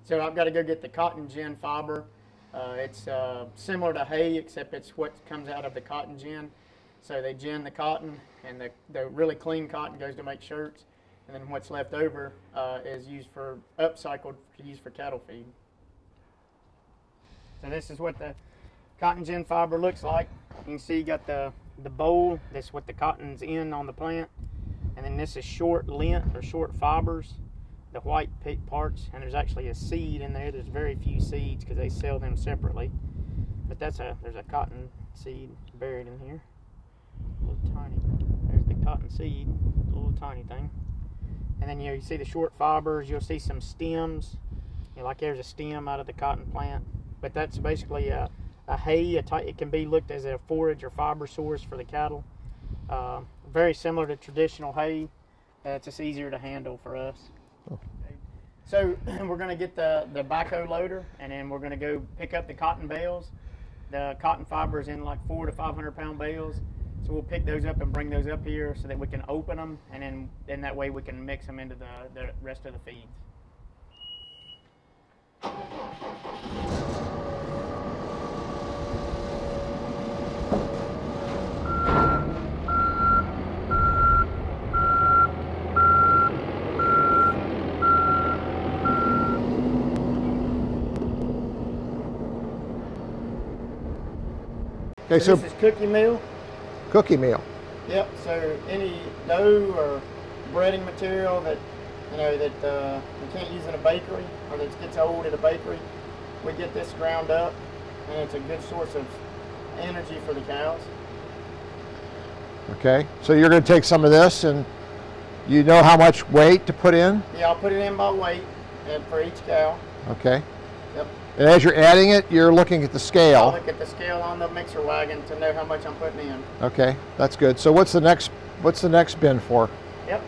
So I've got to go get the cotton gin fiber. It's similar to hay, except it's what comes out of the cotton gin. So they gin the cotton, and the really clean cotton goes to make shirts, and then what's left over is used for upcycled to use for cattle feed. So this is what the cotton gin fiber looks like. You can see you got the bowl. That's what the cotton's in on the plant, and then this is short lint or short fibers, the white parts, and there's actually a seed in there. There's very few seeds because they sell them separately, but there's a cotton seed buried in here. A little tiny. There's the cotton seed, a little tiny thing. And then you see the short fibers. You'll see some stems. Like there's a stem out of the cotton plant. But that's basically a hay. It can be looked as a forage or fiber source for the cattle. Very similar to traditional hay. It's just easier to handle for us. Oh. So we're going to get the backhoe loader, and then we're going to go pick up the cotton bales. The cotton fiber is in like 400 to 500 pound bales. So we'll pick those up and bring those up here so that we can open them, and then that way we can mix them into the rest of the feeds. Okay, so this is cookie meal. Cookie meal. Yep. So any dough or breading material that you can't use in a bakery or that gets old at a bakery, we get this ground up, and it's a good source of energy for the cows. Okay. So you're going to take some of this, and you know how much weight to put in? Yeah, I'll put it in by weight and for each cow. Okay. Yep. And as you're adding it, you're looking at the scale. I'll look at the scale on the mixer wagon to know how much I'm putting in. Okay, that's good. So what's the next bin for? Yep.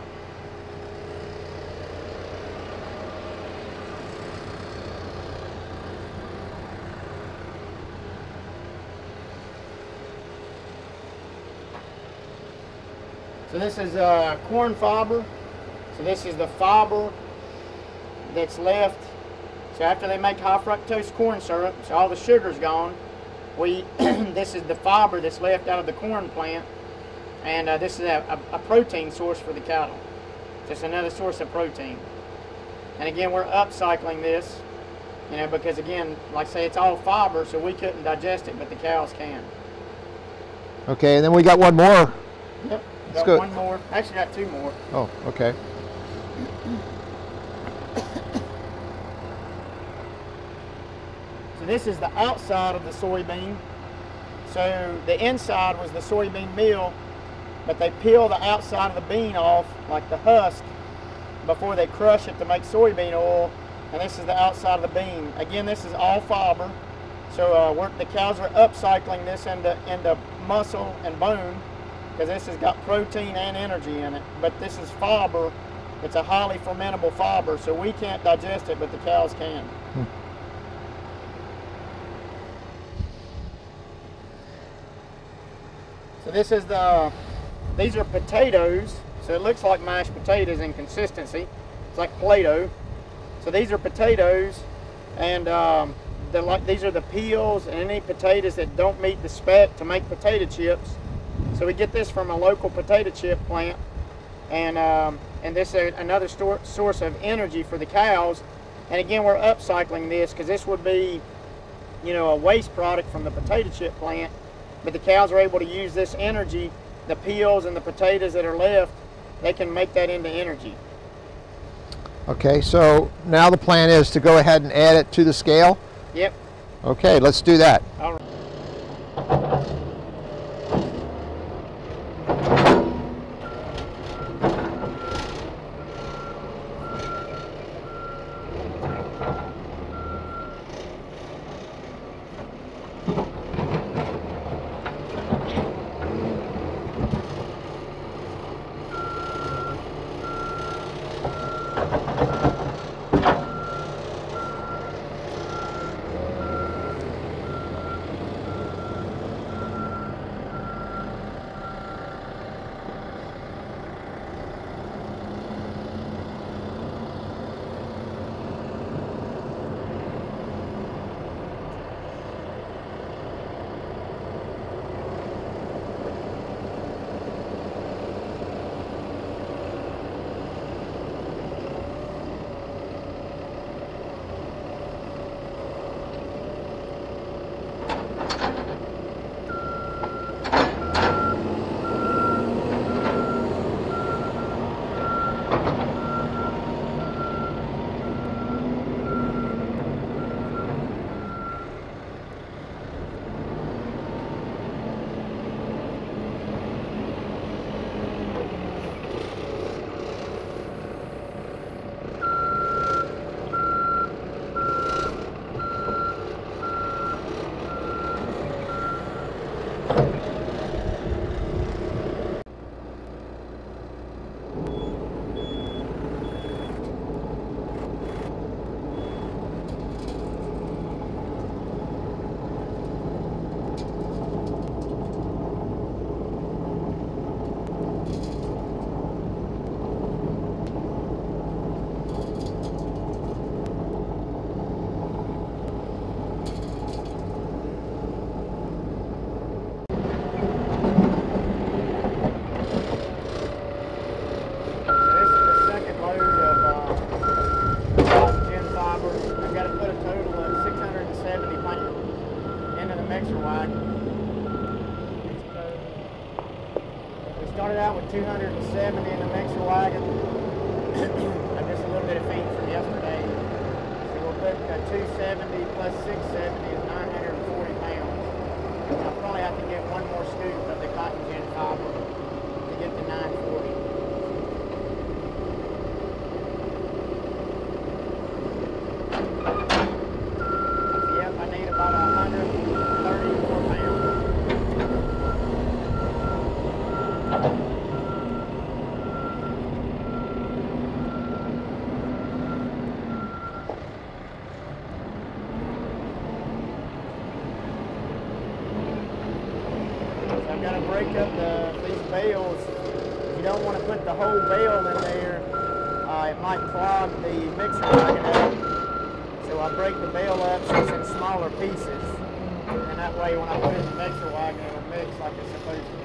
So this is corn fiber. So this is the fiber that's left. So after they make high fructose corn syrup, so all the sugar's gone, this is the fiber that's left out of the corn plant, and this is a protein source for the cattle. Just another source of protein. And again, we're upcycling this, because again, like I say, it's all fiber, so we couldn't digest it, but the cows can. Okay, and then we got one more. Yep, got one more. Actually got two more. Oh, okay. So this is the outside of the soybean. So the inside was the soybean meal, but they peel the outside of the bean off, like the husk, before they crush it to make soybean oil. And this is the outside of the bean. Again, this is all fiber. So the cows are upcycling this into muscle and bone, because this has got protein and energy in it. But this is fiber. It's a highly fermentable fiber, so we can't digest it, but the cows can. So this is these are potatoes. So it looks like mashed potatoes in consistency. It's like Play-Doh. So these are potatoes, and these are the peels and any potatoes that don't meet the spec to make potato chips. So we get this from a local potato chip plant, and this is another source of energy for the cows. And again, we're upcycling this because this would be, a waste product from the potato chip plant. But the cows are able to use this energy, the peels and the potatoes that are left, they can make that into energy. Okay, so now the plan is to go ahead and add it to the scale? Yep. Okay, let's do that. All right. wagon. We started out with 270 in the mixer wagon. Just a little bit of feed from yesterday. So we'll put 270 plus 670 is 940 pounds. I'll probably have to get one more scoop of the cotton gin fiber to get to 940. Yep, I need about 134 pounds. I've got to break up these bales. You don't want to put the whole bale in there. It might clog the mixer wagon up. So I break the bale up so it's in smaller pieces. And that way when I put it in the mixer wagon, it'll mix like it's supposed to.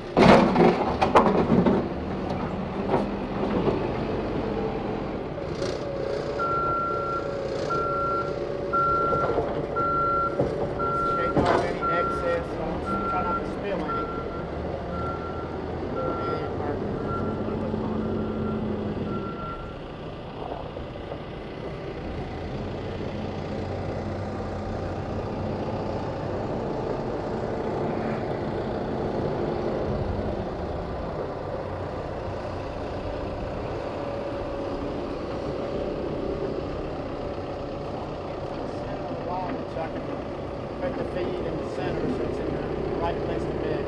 Shake off any excess. Try not to spill any. So I can put the feed in the center so it's in the right place to mix.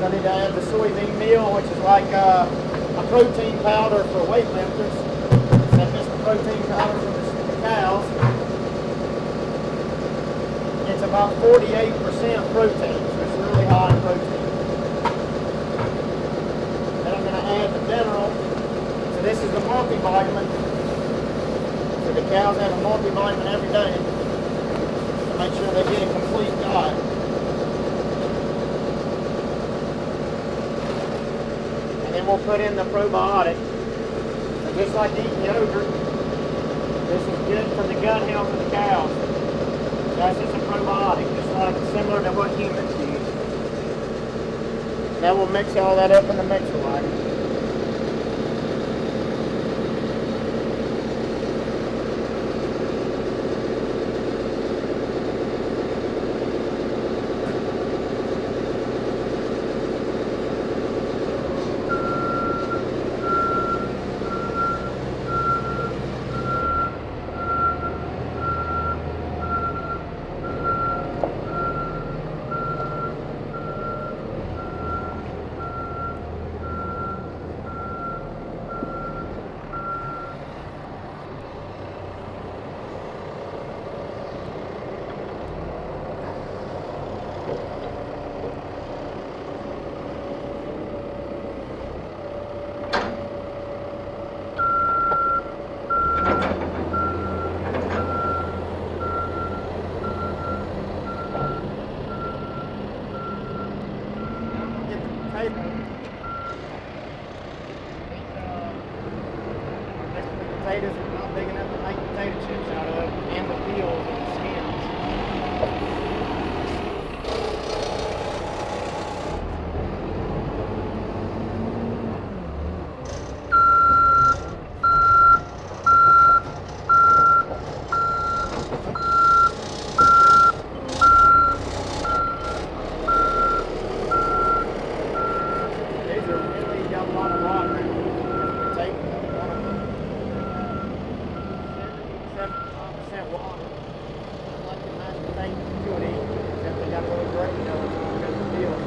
So I need to add the soybean meal, which is like a protein powder for weightlifters. So that's just the protein powder for the cows. It's about 48% protein, so it's really high in protein. Then I'm going to add the mineral. So this is the multivitamin. So the cows have a multivitamin every day to make sure they get a complete diet. And then we'll put in the probiotic. So just like eating yogurt, this is good for the gut health of the cows. So that's just a probiotic, just like similar to what humans use. Now we'll mix all that up in the mixer wagon. Potatoes are not big enough to make potato chips out of, and the peels and the skins. These are really got a lot of water in them. Take one of them. 75% water. Like the mashed potatoes you would eat, except they got a little gravy on it because of the peels.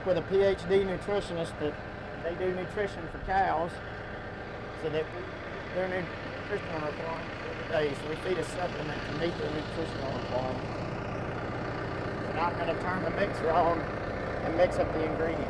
with a PhD nutritionist that they do nutrition for cows, so that their nutritional requirements every day. So we feed a supplement to meet their nutritional requirements. We're not going to turn the mixer on and mix up the ingredients.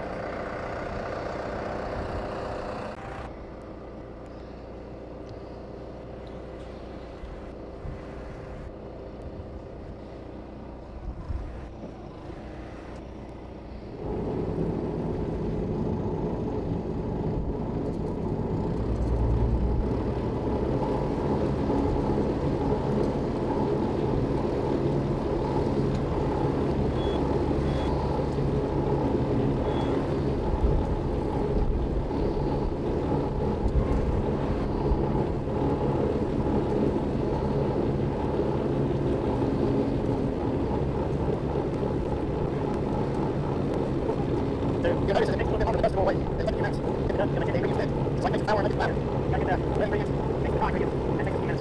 You'll notice it makes a little bit longer, but it does go away. They let you minutes. If it does, it's like ingredients in. It's like makes flour and makes it batter. You gotta get the ingredients, mix the raw ingredients, and it takes a few minutes.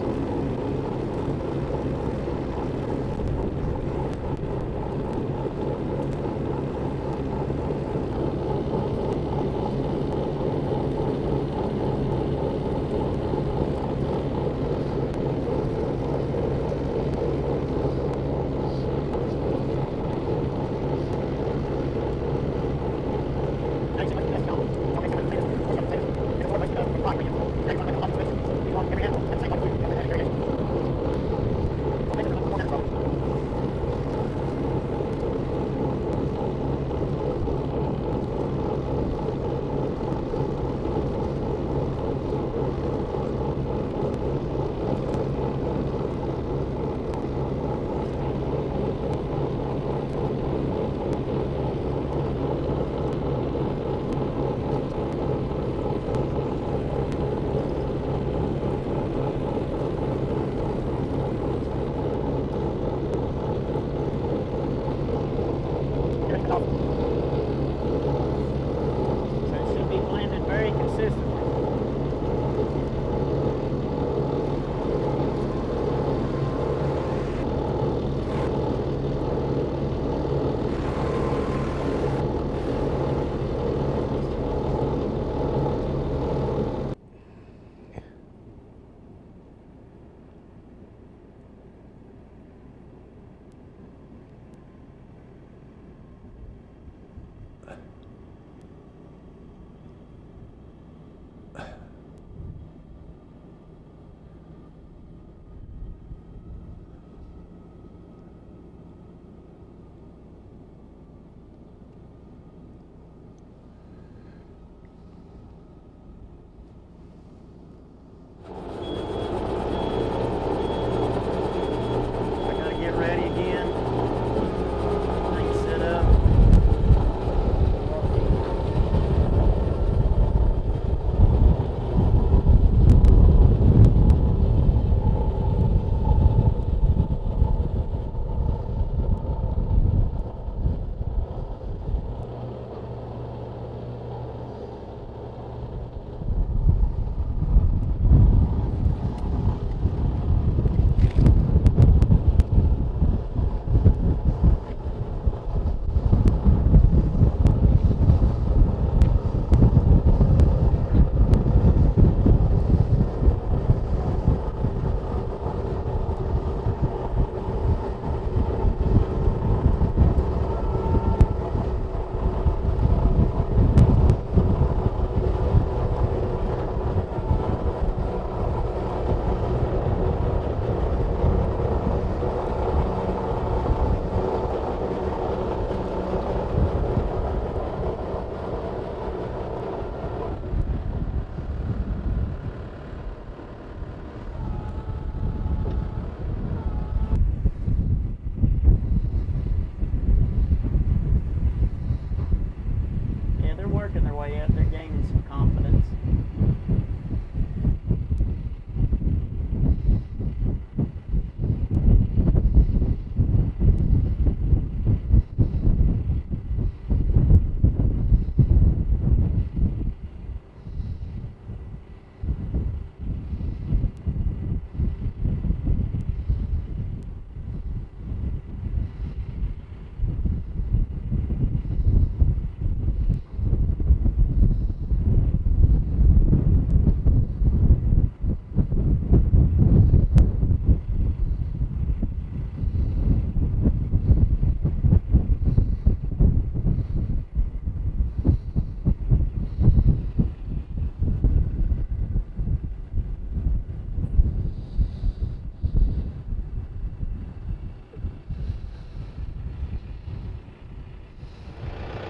Every hand,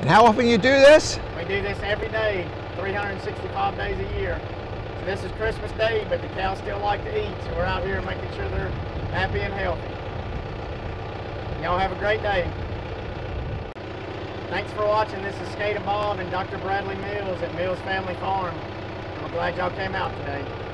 And how often you do this? We do this every day, 365 days a year. So this is Christmas Day, but the cows still like to eat, so we're out here making sure they're happy and healthy. Y'all have a great day. Thanks for watching. This is Skata Bob and Dr. Bradley Mills at Mills Family Farm. I'm glad y'all came out today.